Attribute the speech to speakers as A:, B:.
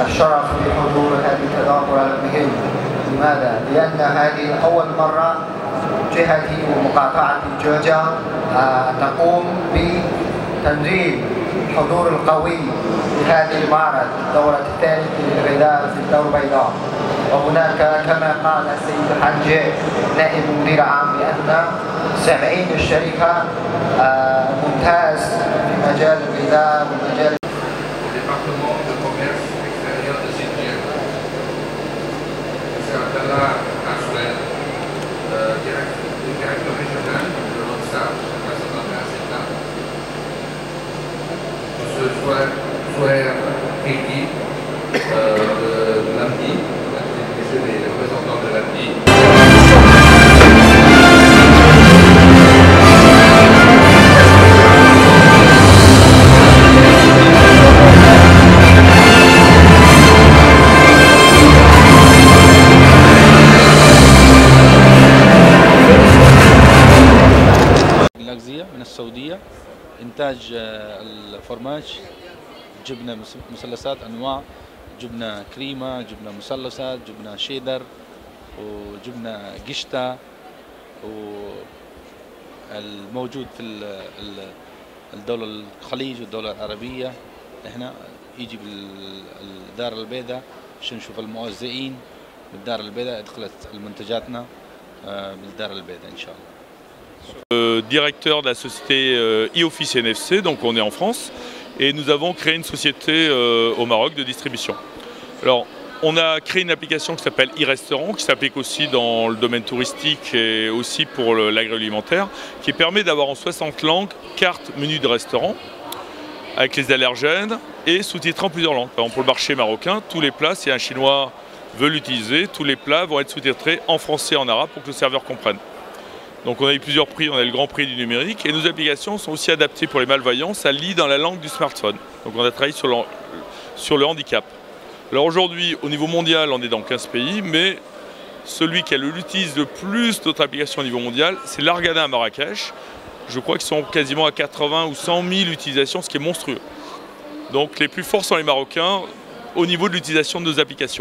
A: الشرف بحضور هذه التظاهرة المهم. لماذا؟ لأن هذه أول مرة جهتي ومقاطعة جوجا تقوم بتنظيم الحضور القوي لهذه المعرض الدورة الثالثة للغذاء في الدار البيضاء. وهناك كما قال السيد الحنجي نائب مدير عام بأن 70 الشركة ممتاز في مجال الغذاء ومجال
B: soit écrit lundi, messieurs les représentants de lundi.
C: الأغذية من السعودية، إنتاج الفرماج، جبنة مثلثات أنواع، جبنة كريمة، جبنة مثلثات، جبنة شيدر، وجبنة قشطة، والموجود في الدولة الخليج والدولة العربية. إحنا يجي بالدار البيضاء عشان نشوف الموزعين بالدار البيضاء ادخلت منتجاتنا بالدار البيضاء إن شاء الله.
D: Directeur de la société e-Office NFC, donc on est en France, et nous avons créé une société au Maroc de distribution. Alors, on a créé une application qui s'appelle e-Restaurant, qui s'applique aussi dans le domaine touristique et aussi pour l'agroalimentaire, qui permet d'avoir en 60 langues carte menu de restaurant avec les allergènes et sous-titrés en plusieurs langues. Par exemple, pour le marché marocain, tous les plats, si un Chinois veut l'utiliser, tous les plats vont être sous-titrés en français et en arabe pour que le serveur comprenne. Donc on a eu plusieurs prix, on a le grand prix du numérique et nos applications sont aussi adaptées pour les malvoyants, ça lit dans la langue du smartphone. Donc on a travaillé sur le handicap. Alors aujourd'hui, au niveau mondial, on est dans 15 pays, mais celui qui utilise le plus d'autres applications au niveau mondial, c'est l'Argana à Marrakech. Je crois qu'ils sont quasiment à 80 ou 100 000 utilisations, ce qui est monstrueux. Donc les plus forts sont les Marocains au niveau de l'utilisation de nos applications.